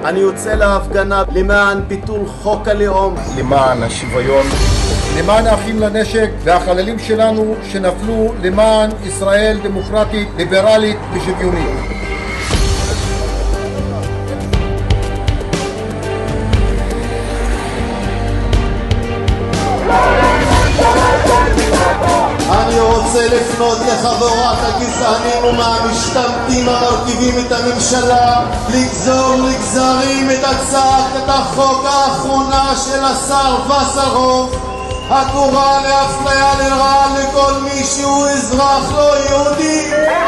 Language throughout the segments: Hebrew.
אני יוצא להפגנה למען ביטול חוק הלאום, למען השוויון, למען האחים לנשק והחללים שלנו שנפלו למען ישראל דמוקרטית, ליברלית ושוויונית. אני רוצה לפנות לחבורת הגזענים ומהמשתמטים המרכיבים את הממשלה לגזור לגזרים את הצעת החוק האחרונה של השר וסרלאוף הקורא לאפליה לרעה לכל מי שהוא אזרח לא יהודי.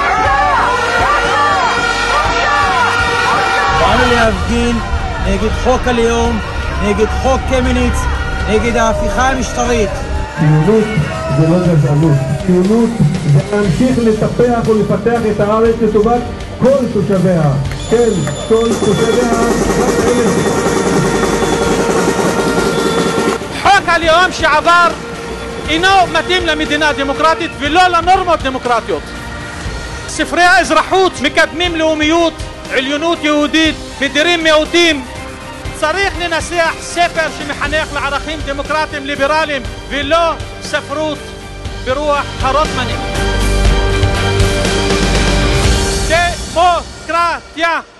באנו להפגין נגד חוק הלאום, נגד חוק קמיניץ, נגד ההפיכה המשטרית. ציונות זה לא גזענות, ציונות זה להמשיך לטפח ולפתח את הארץ לטובת כל תושביה, כן, כל תושביה. חוק הלאום שעבר אינו מתאים למדינה דמוקרטית ולא לנורמות דמוקרטיות. ספרי האזרחות מקדמים לאומיות, עליונות יהודית, מדירים מיעוטים. צריך לנסח ספר שמחנך לערכים דמוקרטיים ליברליים ולא ספרות ברוח הרוטמנים. דמוקרטיה